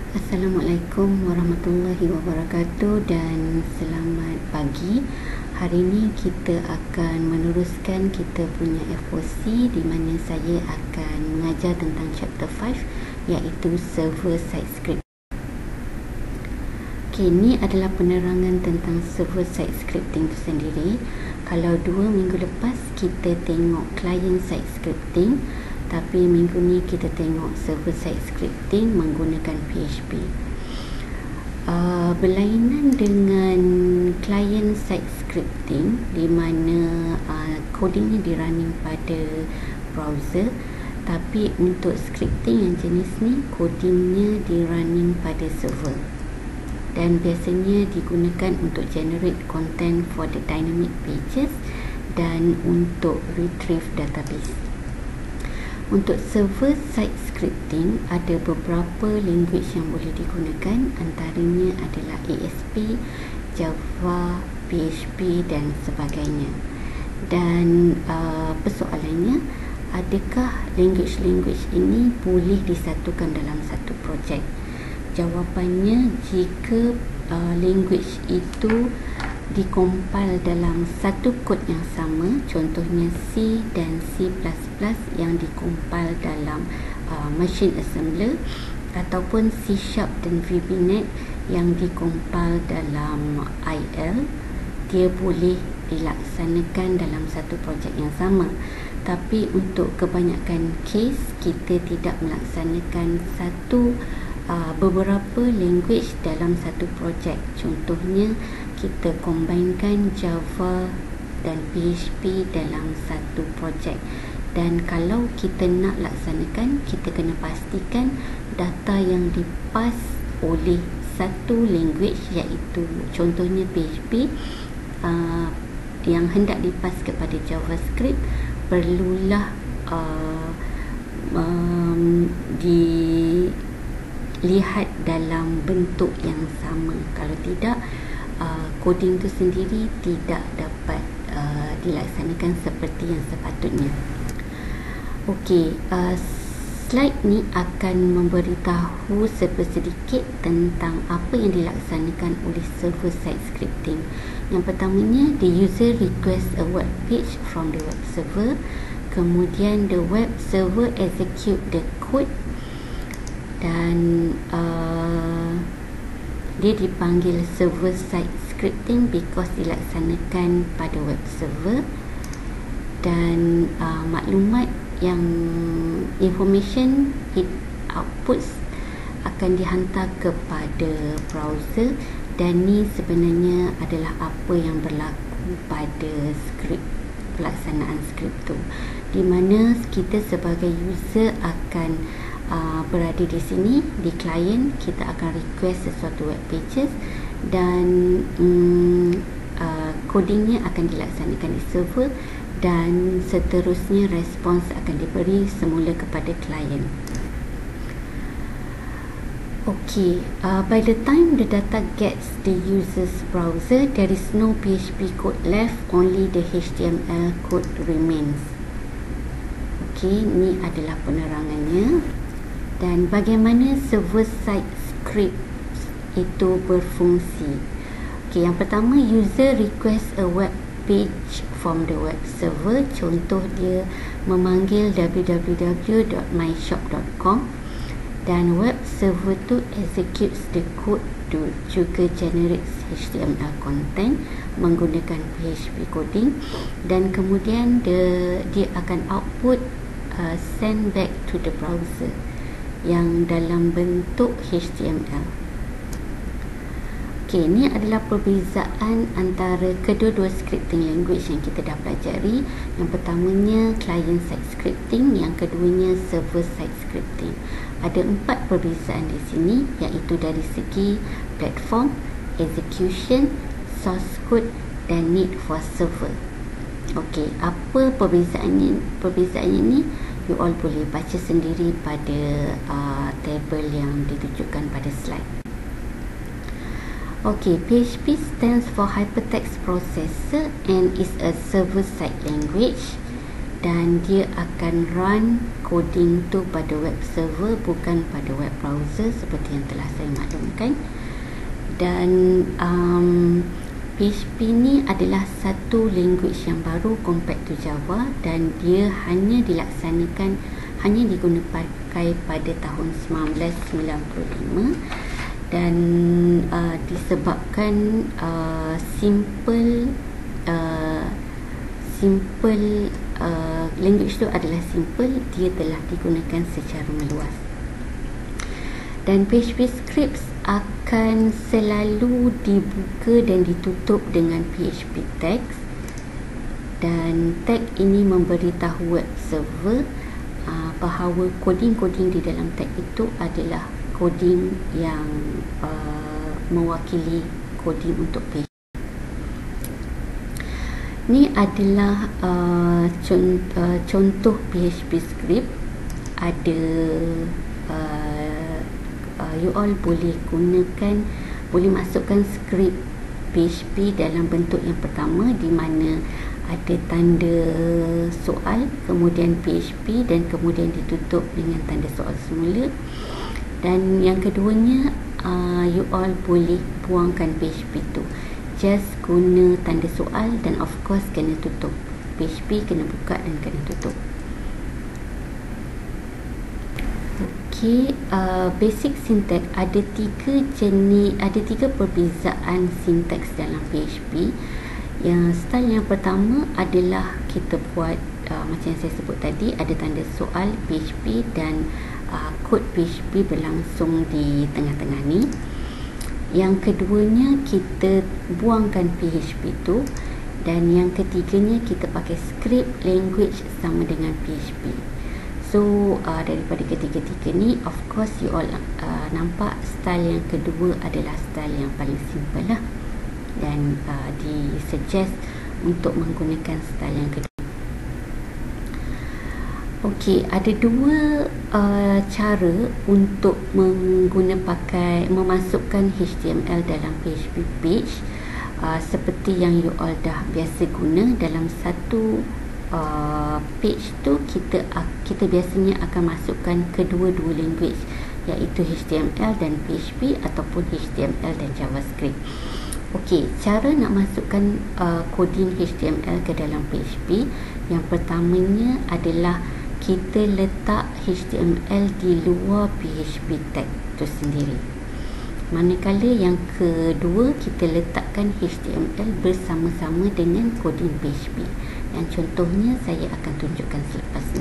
Assalamualaikum warahmatullahi wabarakatuh dan selamat pagi. Hari ini kita akan meneruskan kita punya FOC di mana saya akan mengajar tentang chapter 5 iaitu server side script. Okay, ini adalah penerangan tentang server side scripting itu sendiri. Kalau 2 minggu lepas kita tengok client side scripting, tapi minggu ni kita tengok server side scripting menggunakan PHP. Berlainan dengan client side scripting di mana codingnya di running pada browser, tapi untuk scripting yang jenis ni codingnya di running pada server dan biasanya digunakan untuk generate content for the dynamic pages dan untuk retrieve database. Untuk server side scripting ada beberapa language yang boleh digunakan, antaranya adalah ASP, Java, PHP dan sebagainya. Dan persoalannya, adakah language-language ini boleh disatukan dalam satu projek? Jawapannya, jika language itu dikompil dalam satu kod yang sama, contohnya C dan C++ yang dikompil dalam machine assembler, ataupun C# dan VBNet yang dikompil dalam IL, dia boleh dilaksanakan dalam satu projek yang sama. Tapi untuk kebanyakan case, kita tidak melaksanakan beberapa language dalam satu projek. Contohnya, kita combinekan Java dan PHP dalam satu projek. Dan kalau kita nak laksanakan, kita kena pastikan data yang dipas oleh satu language, iaitu contohnya PHP, yang hendak dipas kepada JavaScript perlulah dilihat dalam bentuk yang sama. Kalau tidak, coding itu sendiri tidak dapat dilaksanakan seperti yang sepatutnya. Okey, slide ni akan memberitahu sedikit tentang apa yang dilaksanakan oleh server side scripting. Yang pertamanya, the user request a web page from the web server. Kemudian the web server execute the code dan dia dipanggil server side scripting because dilaksanakan pada web server. Dan maklumat yang information it outputs akan dihantar kepada browser, dan ni sebenarnya adalah apa yang berlaku pada skrip, pelaksanaan skrip tu, di mana kita sebagai user akan berada di sini di client. Kita akan request sesuatu web pages dan codingnya akan dilaksanakan di server, dan seterusnya respons akan diberi semula kepada client. Okay, by the time the data gets the user's browser, there is no PHP code left, only the HTML code remains. Okay, ni adalah penerangannya. Dan bagaimana server side script itu berfungsi? Okay, yang pertama, user request a web page from the web server. Contoh dia memanggil www.myshop.com, dan web server tu executes the code to juga generates HTML content menggunakan PHP coding, dan kemudian dia akan output send back to the browser yang dalam bentuk HTML. Okey, ini adalah perbezaan antara kedua-dua scripting language yang kita dah pelajari. Yang pertamanya client side scripting, yang keduanya server side scripting. Ada 4 perbezaan di sini, iaitu dari segi platform, execution, source code dan need for server. Okey, apa perbezaannya ni? You all boleh baca sendiri pada table yang ditunjukkan pada slide. Okay, PHP stands for Hypertext Processor and is a server-side language. dan dia akan run coding tu pada web server, bukan pada web browser seperti yang telah saya maklumkan. Dan PHP ni adalah satu language yang baru compared to Java, dan dia hanya digunakan pada tahun 1995, dan disebabkan simple language tu adalah simple, dia telah digunakan secara meluas. Dan PHP scripts akan selalu dibuka dan ditutup dengan PHP tags, dan tag ini memberitahu web server bahawa coding-coding di dalam tag itu adalah coding yang mewakili coding untuk PHP. Ini adalah contoh PHP script. Ada you all boleh masukkan skrip PHP dalam bentuk yang pertama, di mana ada tanda soal, kemudian PHP, dan kemudian ditutup dengan tanda soal semula. Dan yang keduanya, you all boleh buangkan PHP tu, just guna tanda soal, dan of course kena tutup. PHP kena buka dan kena tutup. Basic syntax, ada tiga perbezaan sintaks dalam PHP. Yang style yang pertama adalah kita buat macam yang saya sebut tadi, ada tanda soal PHP dan kod PHP berlangsung di tengah-tengah ni. Yang keduanya, kita buangkan PHP tu, dan yang ketiganya, kita pakai script language sama dengan PHP. So daripada ketiga-tiga ni, of course you all nampak style yang kedua adalah style yang paling simple lah, dan disuggest untuk menggunakan style yang kedua. Okey, ada dua cara untuk memasukkan HTML dalam PHP page, seperti yang you all dah biasa guna. Dalam satu page tu, kita biasanya akan masukkan kedua-dua language, iaitu HTML dan PHP, ataupun HTML dan JavaScript. Okey, cara nak masukkan coding HTML ke dalam PHP, yang pertamanya adalah kita letak HTML di luar PHP tag tu sendiri. Manakala yang kedua, kita letakkan HTML bersama-sama dengan coding PHP. Yang contohnya saya akan tunjukkan selepas ni.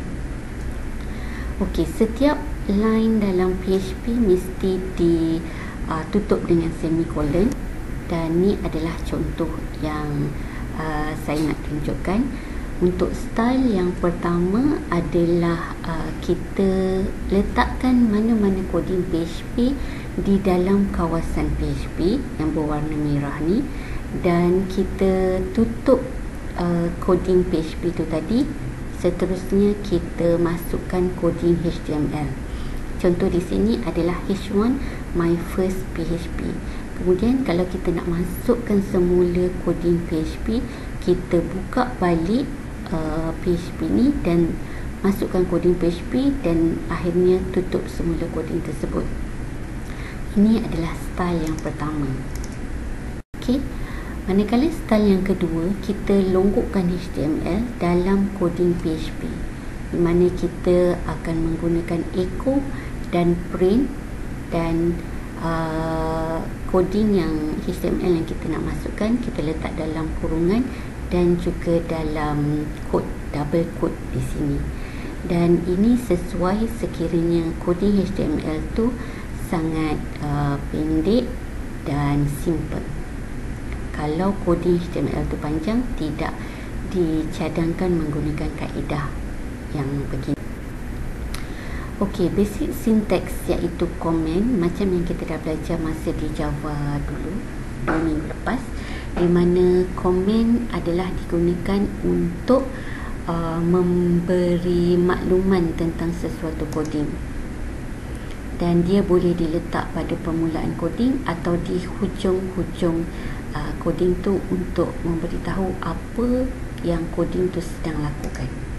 Okey, setiap line dalam PHP mesti ditutup dengan semicolon, dan ni adalah contoh yang saya nak tunjukkan. Untuk style yang pertama adalah kita letakkan mana-mana coding PHP di dalam kawasan PHP yang berwarna merah ni, dan kita tutup coding PHP tu tadi. Seterusnya kita masukkan coding HTML. Contoh di sini adalah H1 my first PHP. Kemudian kalau kita nak masukkan semula coding PHP, kita buka balik PHP ni dan masukkan coding PHP, dan akhirnya tutup semula coding tersebut. Ini adalah style yang pertama. Okey, manakala style yang kedua, kita longgokkan HTML dalam coding PHP, di mana kita akan menggunakan echo dan print, dan coding yang HTML yang kita nak masukkan, kita letak dalam kurungan dan juga dalam kod, double quote di sini. Dan ini sesuai sekiranya coding HTML tu sangat pendek dan simple. Kalau coding HTML tu panjang, tidak dicadangkan menggunakan kaedah yang begini. Okey, basic syntax iaitu komen, macam yang kita dah belajar masa di Java dulu 2 minggu lepas, di mana komen adalah digunakan untuk memberi makluman tentang sesuatu coding, dan dia boleh diletak pada permulaan coding atau di hujung-hujung coding tu untuk memberitahu apa yang coding tu sedang lakukan.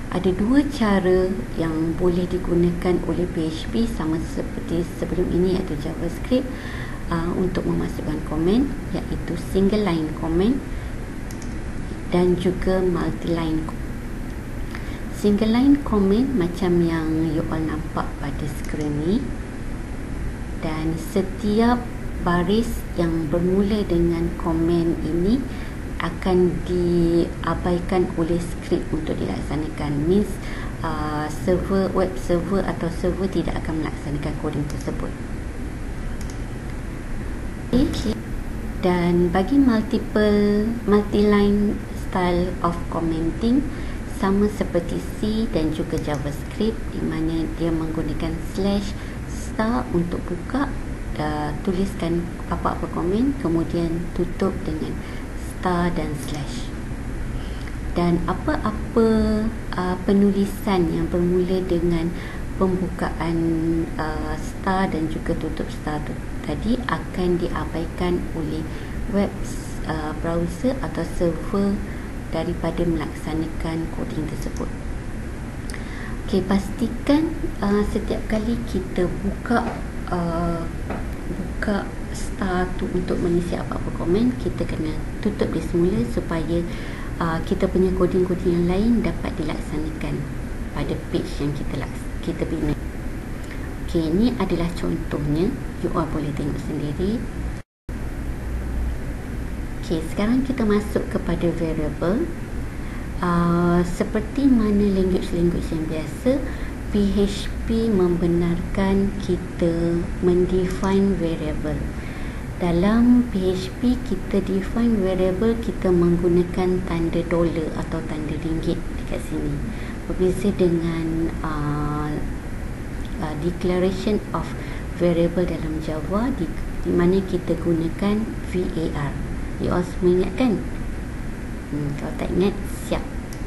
Ada dua cara yang boleh digunakan oleh PHP sama seperti sebelum ini, iaitu JavaScript, untuk memasukkan komen, iaitu single line comment dan juga multi line. Single line comment macam yang you all nampak pada skrin ni, dan setiap baris yang bermula dengan komen ini akan diabaikan oleh skrip untuk dilaksanakan. Means web server atau server tidak akan melaksanakan coding tersebut. Dan bagi multi-line style of commenting, sama seperti C dan juga JavaScript, di mana dia menggunakan slash star untuk buka, tuliskan apa-apa komen, kemudian tutup dengan star dan slash. Dan apa-apa penulisan yang bermula dengan pembukaan star dan juga tutup star tadi akan diabaikan oleh web browser atau server daripada melaksanakan coding tersebut. Okey, pastikan setiap kali kita buka star tu untuk mengisi apa-apa komen, kita kena tutup dia semula supaya kita punya coding-coding yang lain dapat dilaksanakan pada page yang kita bina. Okey, ini adalah contohnya, you all boleh tengok sendiri. Okey, sekarang kita masuk kepada variable. Seperti mana language-language yang biasa, PHP membenarkan kita mendefine variable. Dalam PHP kita define variable, kita menggunakan tanda $, atau tanda ringgit dekat sini. Berbeza dengan declaration of variable dalam Java, di mana kita gunakan var. You all semua ingat kan? Kalau tak ingat, siap.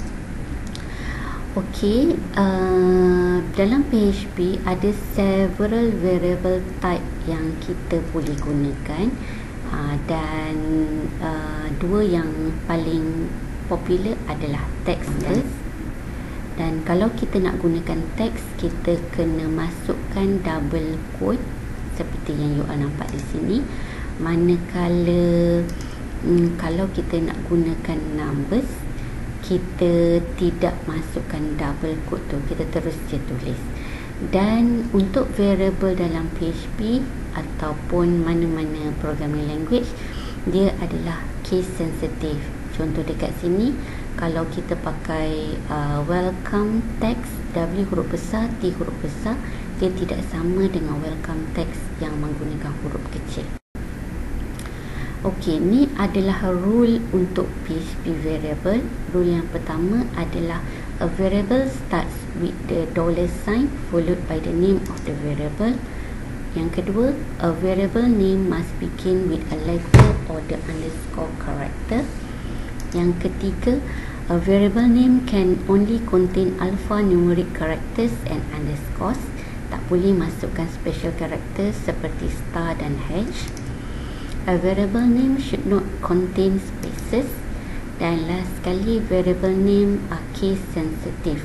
Okey, dalam PHP ada several variable type yang kita boleh gunakan, dan dua yang paling popular adalah text first. Dan kalau kita nak gunakan teks, kita kena masukkan double quote seperti yang you all nampak di sini. Manakala kalau kita nak gunakan numbers, kita tidak masukkan double quote tu, kita terus je tulis. Dan untuk variable dalam PHP ataupun mana-mana programming language, dia adalah case sensitive. Contoh dekat sini, kalau kita pakai welcome text, W huruf besar, T huruf besar, dia tidak sama dengan welcome text yang menggunakan huruf kecil. Okey, ni adalah rule untuk PHP variable. Rule yang pertama adalah a variable starts with the $sign followed by the name of the variable. Yang kedua, a variable name must begin with a letter or the underscore character. Yang ketiga, a variable name can only contain alphanumeric characters and underscores. Tak boleh masukkan special characters seperti star dan hash. A variable name should not contain spaces. Dan last sekali, variable name are case sensitive.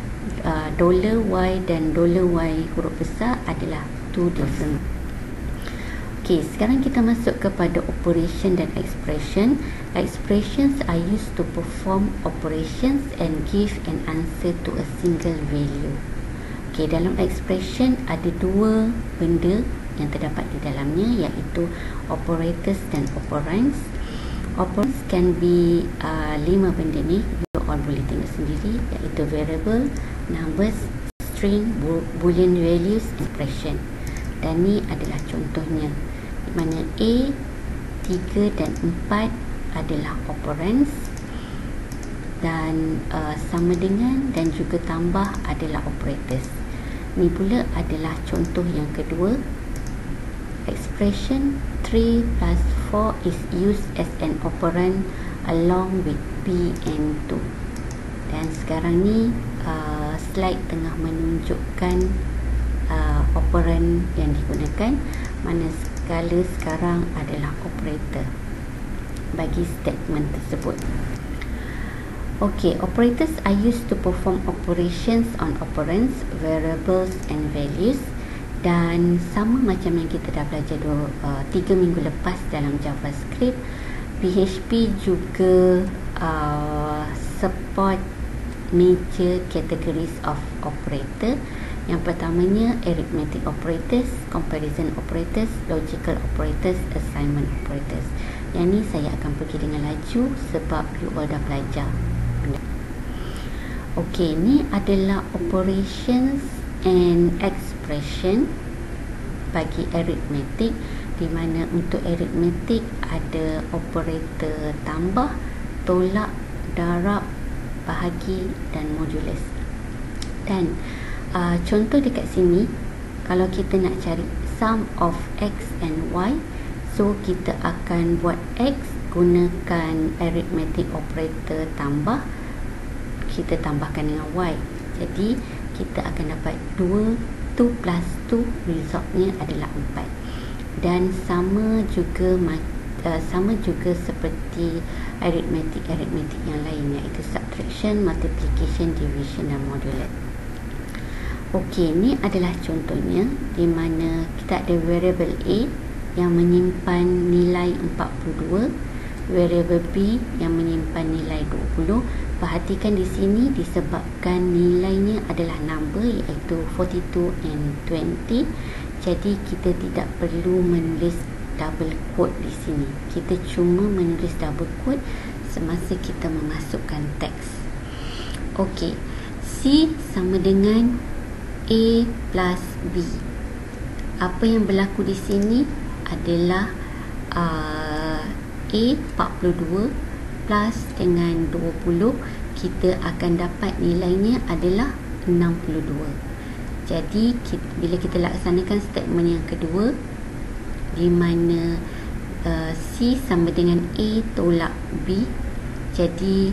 $y dan $y huruf besar adalah two different. Okey, sekarang kita masuk kepada operation dan expression. Expressions are used to perform operations and give an answer to a single value. Okey, dalam expression ada dua benda yang terdapat di dalamnya, iaitu operators dan operands. Operands can be 5 benda ni, you all boleh tengok sendiri, iaitu variable, numbers, string, boolean values, expression. Dan ni adalah contohnya, di mana A, 3 dan 4 adalah operands, dan sama dengan dan juga tambah adalah operators. Ni pula adalah contoh yang kedua. Expression 3 plus 4 is used as an operand along with B and 2. Dan sekarang ni slide tengah menunjukkan operand yang digunakan, mana skala sekarang adalah operator bagi statement tersebut. Okay, operators are used to perform operations on operands, variables and values, dan sama macam yang kita dah belajar 3 minggu lepas dalam JavaScript, PHP juga support major categories of operator. Yang pertamanya arithmetic operators, comparison operators, logical operators, assignment operators. Yang ni saya akan pergi dengan laju sebab you all dah belajar. Okey, ni adalah operations and expression bagi arithmetic, di mana untuk arithmetic ada operator tambah, tolak, darab, bahagi dan modulus. Dan contoh dekat sini, kalau kita nak cari sum of x and y, so kita akan buat x gunakan arithmetic operator tambah, kita tambahkan dengan y. Jadi kita akan dapat 2 plus 2, resultnya adalah 4. Dan sama juga seperti arithmetic yang lain, iaitu subtraction, multiplication, division dan modulus. Okey, ni adalah contohnya di mana kita ada variable A yang menyimpan nilai 42, variable B yang menyimpan nilai 20. Perhatikan di sini disebabkan nilainya adalah number, iaitu 42 and 20. Jadi kita tidak perlu menulis double quote di sini. Kita cuma menulis double quote semasa kita memasukkan teks. Okey, C sama dengan A plus B. Apa yang berlaku di sini adalah A 42 plus dengan 20, kita akan dapat nilainya adalah 62. Jadi bila kita laksanakan statement yang kedua, di mana C sama dengan A tolak B, jadi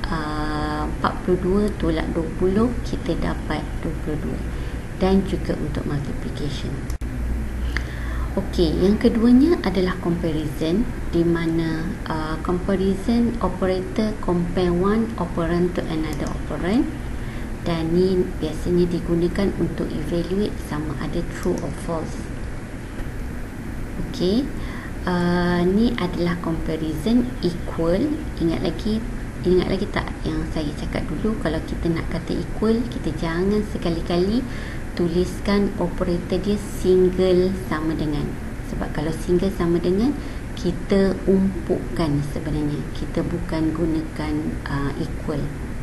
42 tolak 20, kita dapat 22. Dan juga untuk multiplication. Okey, yang keduanya adalah comparison, di mana comparison operator compare one operand to another operand, dan ni biasanya digunakan untuk evaluate sama ada true or false. Okey, ni adalah comparison equal. Ingat lagi tak yang saya cakap dulu, kalau kita nak kata equal, kita jangan sekali-kali tuliskan operator dia single sama dengan. Sebab kalau single sama dengan, kita umpukkan sebenarnya, kita bukan gunakan equal.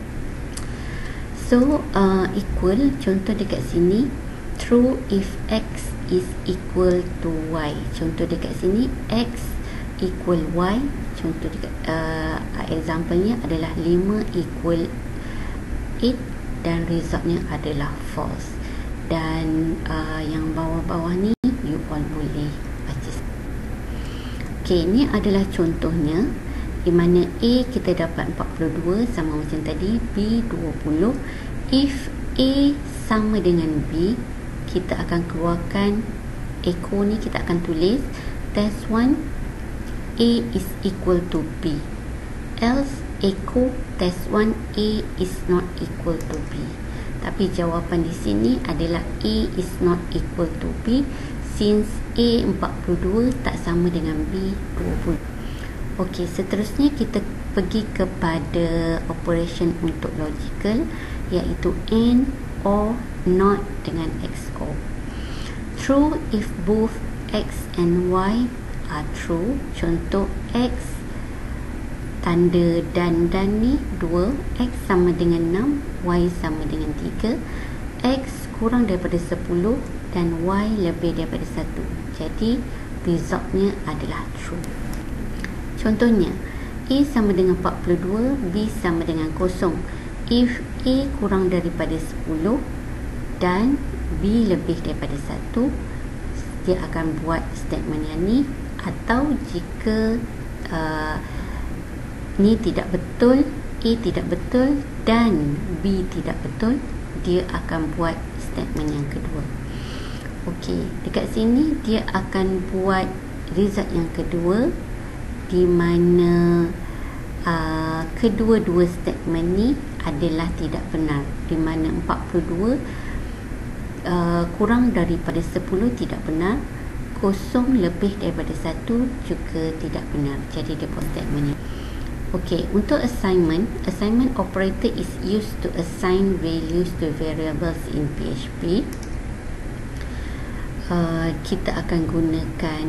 So equal, contoh dekat sini, true if x is equal to y. Contoh dekat sini, x equal y. Contoh dekat example-nya adalah 5 equal 8, dan resultnya adalah false. Dan yang bawah-bawah ni you all boleh baca. Okey, ni adalah contohnya di mana A kita dapat 42 sama macam tadi, B 20. If A sama dengan B, kita akan keluarkan echo ni, kita akan tulis test 1 A is equal to B, else echo test 1 A is not equal to B. Tapi jawapan di sini adalah A is not equal to B, since A 42 tak sama dengan B 20. Okey, seterusnya kita pergi kepada operation untuk logical, iaitu AND, OR, NOT dengan XOR. True if both X and Y are true. Contoh X tanda dan ni 2, X sama dengan 6, Y sama dengan 3, X kurang daripada 10 dan Y lebih daripada 1. Jadi resultnya adalah true. Contohnya, A sama dengan 42, B sama dengan 0. If A kurang daripada 10 dan B lebih daripada 1, dia akan buat statement yang ni. Atau jika ni tidak betul, A tidak betul dan B tidak betul, dia akan buat statement yang kedua. Okey, dekat sini dia akan buat result yang kedua, di mana kedua-dua statement ni adalah tidak benar, di mana 42 kurang daripada 10 tidak benar, kosong lebih daripada 1 juga tidak benar. Jadi dia buat statement ni. Okey, untuk assignment operator is used to assign values to variables in PHP. Kita akan gunakan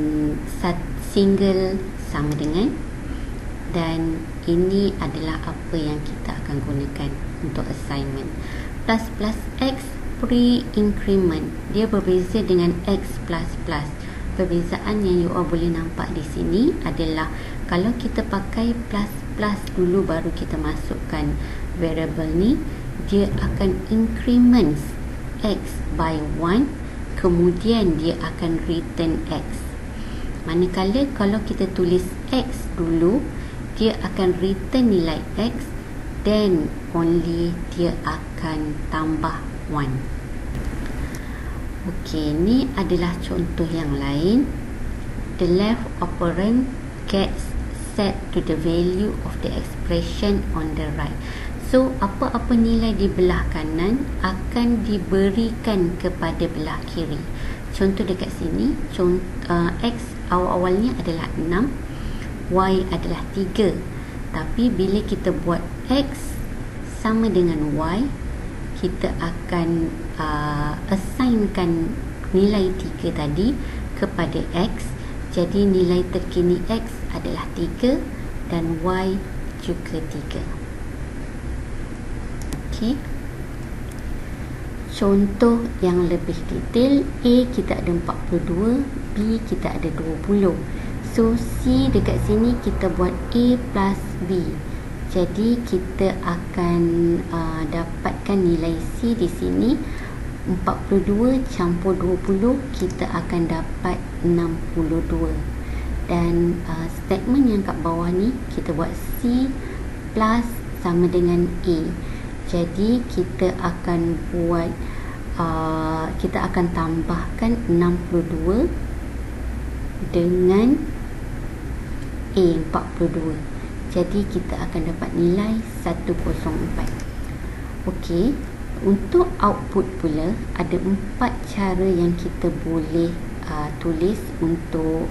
single sama dengan, dan ini adalah apa yang kita akan gunakan untuk assignment. Plus plus x pre-increment, dia berbeza dengan x plus plus. Perbezaan yang you all boleh nampak di sini adalah kalau kita pakai plus plus dulu baru kita masukkan variable ni, dia akan increments x by 1, kemudian dia akan return x. Manakala kalau kita tulis x dulu, dia akan return nilai x, then only dia akan tambah 1. Okey, ni adalah contoh yang lain. The left operand gets set to the value of the expression on the right. So, apa-apa nilai di belah kanan akan diberikan kepada belah kiri. Contoh dekat sini, x awal-awalnya adalah 6, y adalah 3. Tapi bila kita buat x sama dengan y, kita akan assignkan nilai 3 tadi kepada x. Jadi nilai terkini x adalah 3 dan y juga 3. Okey. Contoh yang lebih detail, A kita ada 42, B kita ada 20. So C dekat sini kita buat A plus B. Jadi kita akan dapatkan nilai C di sini 42 campur 20, kita akan dapat 62. Dan statement yang kat bawah ni kita buat C plus sama dengan A. Jadi kita akan buat kita akan tambahkan 62 dengan A 42. Jadi kita akan dapat nilai 104. Okey, untuk output pula ada 4 cara yang kita boleh tulis untuk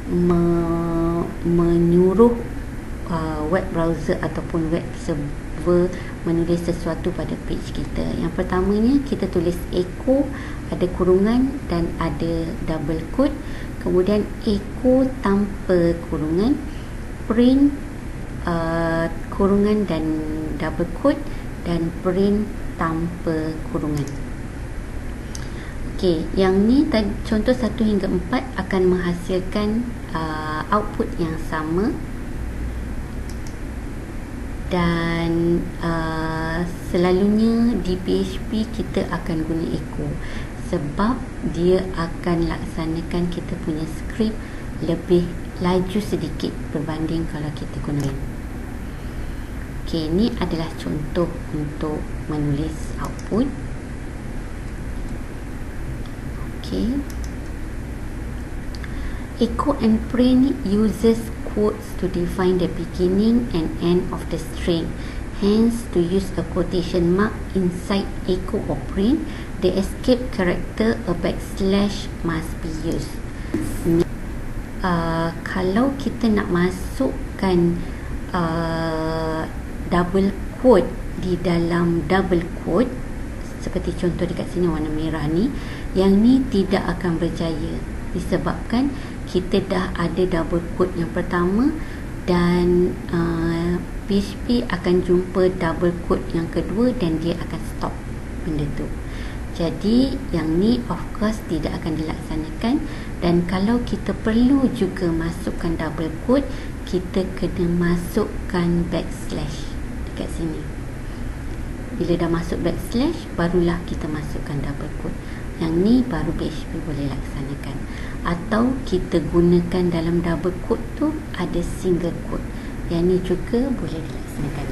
menyuruh web browser ataupun web server menulis sesuatu pada page kita. Yang pertamanya kita tulis echo, ada kurungan dan ada double quote. Kemudian echo tanpa kurungan, print kurungan dan double quote, dan print tanpa kurungan. Okey, yang ni contoh 1 hingga 4 akan menghasilkan output yang sama, dan selalunya di PHP kita akan guna echo sebab dia akan laksanakan kita punya script lebih laju sedikit berbanding kalau kita guna. Okey, ini adalah contoh untuk menulis output. Okey. Echo and print uses quotes to define the beginning and end of the string. Hence, to use a quotation mark inside echo or print, the escape character, a backslash, must be used. Kalau kita nak masukkan double quote di dalam double quote, seperti contoh dekat sini warna merah ni, yang ni tidak akan berjaya disebabkan kita dah ada double quote yang pertama, dan PHP akan jumpa double quote yang kedua dan dia akan stop benda tu. Jadi yang ni of course tidak akan dilaksanakan. Dan kalau kita perlu juga masukkan double quote, kita kena masukkan backslash dekat sini. Bila dah masuk backslash, barulah kita masukkan double quote. Yang ni baru PHP boleh laksanakan. Atau kita gunakan dalam double quote tu ada single quote. Yang ni juga boleh dilaksanakan.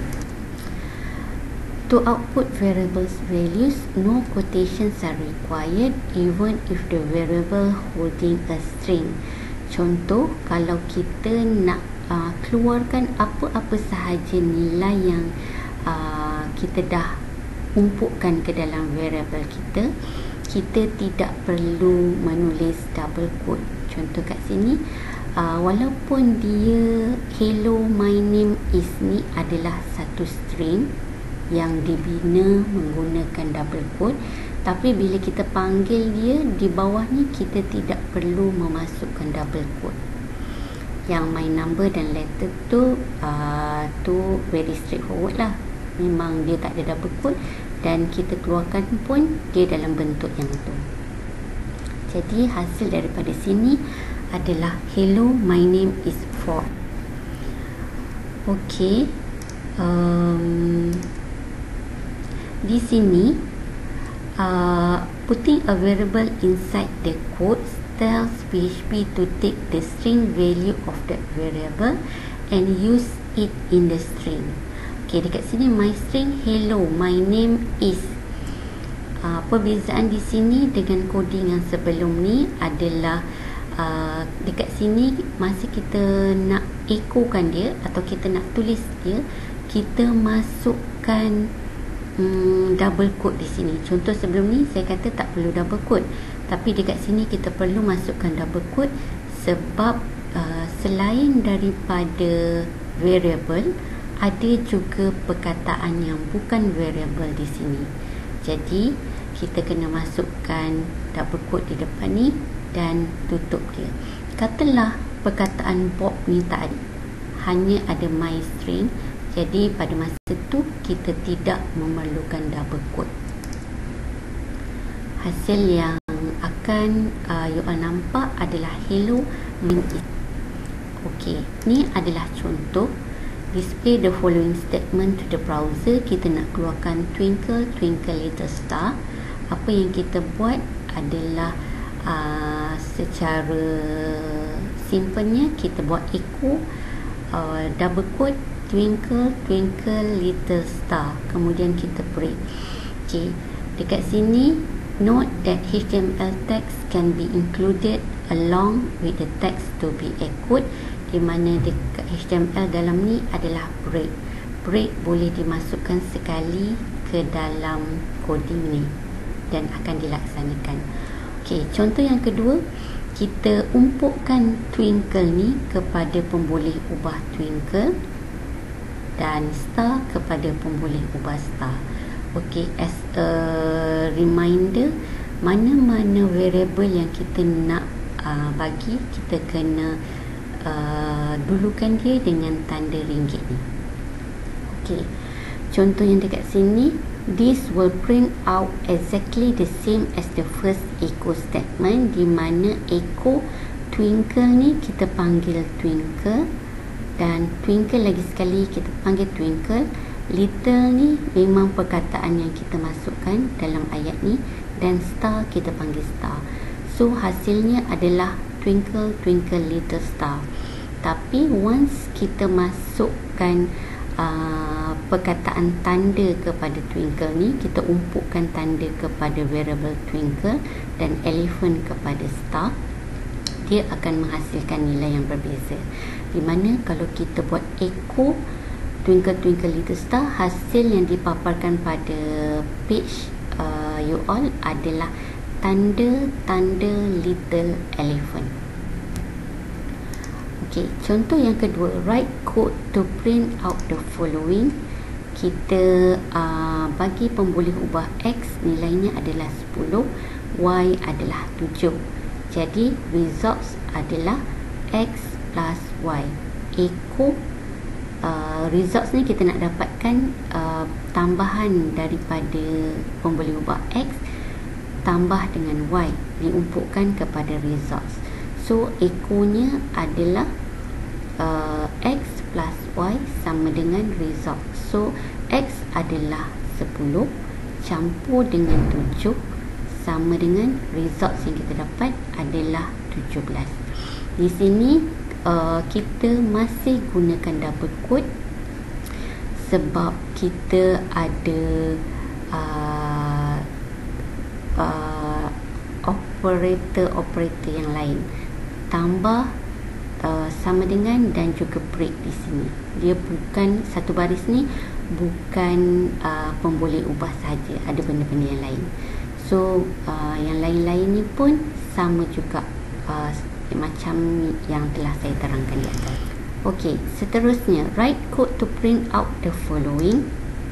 To output variables values, no quotations are required even if the variable holding a string. Contoh, kalau kita nak keluarkan apa-apa sahaja nilai yang kita dah umpukkan ke dalam variable kita. Kita tidak perlu menulis double quote. Contoh kat sini, walaupun dia hello my name is ni adalah satu string yang dibina menggunakan double quote, tapi bila kita panggil dia di bawah ni, kita tidak perlu memasukkan double quote. Yang my number dan letter tu very straightforward lah, memang dia tak ada double quote, dan kita keluarkan pun dia dalam bentuk yang tu. Jadi hasil daripada sini adalah hello my name is Ford. Okey, di sini putting a variable inside the quotes tells PHP to take the string value of that variable and use it in the string. Okay, dekat sini my string hello my name is. Perbezaan di sini dengan coding yang sebelum ni adalah dekat sini masa kita nak echokan dia atau kita nak tulis dia, kita masukkan double quote di sini. Contoh sebelum ni saya kata tak perlu double quote, tapi dekat sini kita perlu masukkan double quote sebab selain daripada variable, ada juga perkataan yang bukan variable di sini. Jadi kita kena masukkan double quote di depan ni dan tutup dia. Katalah perkataan Bob ni tak ada, hanya ada my string. Jadi pada masa tu kita tidak memerlukan double quote. Hasil yang akan you all nampak adalah hello my name is. Okey, ni adalah contoh. Display the following statement to the browser. Kita nak keluarkan twinkle twinkle little star. Apa yang kita buat adalah secara simplenya kita buat echo double quote twinkle twinkle little star, kemudian kita break. Okay, dekat sini note that HTML text can be included along with the text to be echoed, di mana dekat HTML dalam ni adalah break. Break boleh dimasukkan sekali ke dalam coding ni dan akan dilaksanakan. Okey, contoh yang kedua, kita umpukkan twinkle ni kepada pemboleh ubah twinkle dan star kepada pemboleh ubah star. Okey, as a reminder, mana-mana variable yang kita nak bagi, kita kena dulukan dia dengan tanda ringgit ni. Okey, contoh yang dekat sini, this will print out exactly the same as the first echo statement, di mana echo twinkle ni kita panggil twinkle, dan twinkle lagi sekali kita panggil twinkle. Little ni memang perkataan yang kita masukkan dalam ayat ni, dan star kita panggil star. So hasilnya adalah twinkle twinkle little star. Tapi once kita masukkan perkataan tanda kepada twinkle ni, kita umpukkan tanda kepada variable twinkle dan elephant kepada star, dia akan menghasilkan nilai yang berbeza. Di mana kalau kita buat echo twinkle twinkle little star, hasil yang dipaparkan pada page you all adalah tanda-tanda little elephant. Okey, contoh yang kedua, write code to print out the following. Kita bagi pemboleh ubah X nilainya adalah 10, Y adalah 7. Jadi results adalah X plus Y. Echo results ni kita nak dapatkan tambahan daripada pemboleh ubah X tambah dengan Y diumpukkan kepada results. So echo-nya adalah X plus Y sama dengan result. So X adalah 10 campur dengan 7 sama dengan results yang kita dapat adalah 17. Di sini kita masih gunakan double quote sebab kita ada operator yang lain. Tambah sama dengan dan juga break di sini. Dia bukan satu baris ni, bukan pemboleh ubah saja, ada benda-benda yang lain. So yang lain-lain ni pun sama juga macam yang telah saya terangkan di atas. Okey, seterusnya write code to print out the following.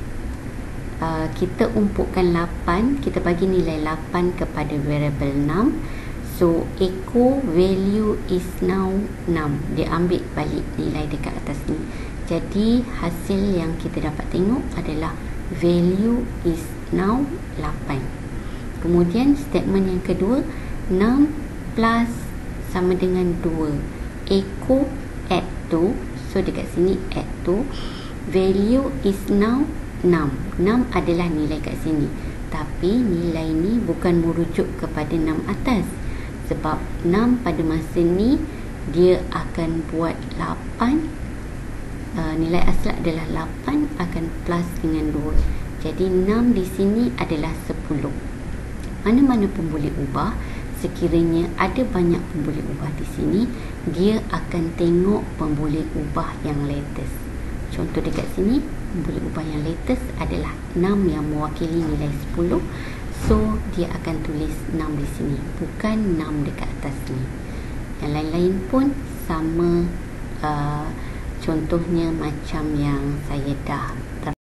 Kita umpukkan 8, kita bagi nilai 8 kepada variable num. So echo value is now 6. Dia ambil balik nilai dekat atas ni. Jadi hasil yang kita dapat tengok adalah value is now 8. Kemudian statement yang kedua, num plus sama dengan 2. Echo add 2. So dekat sini add 2. Value is now 6. 6 adalah nilai kat sini. Tapi nilai ni bukan merujuk kepada 6 atas. Sebab 6 pada masa ni dia akan buat 8. Nilai asal adalah 8 akan plus dengan 2. Jadi 6 di sini adalah 10. Mana-mana pemboleh ubah, sekiranya ada banyak pemboleh ubah di sini, dia akan tengok pemboleh ubah yang latest. Contoh dekat sini, pemboleh ubah yang latest adalah 6 yang mewakili nilai 10. So dia akan tulis 6 di sini, bukan 6 dekat atas ni. Yang lain-lain pun sama, contohnya macam yang saya dah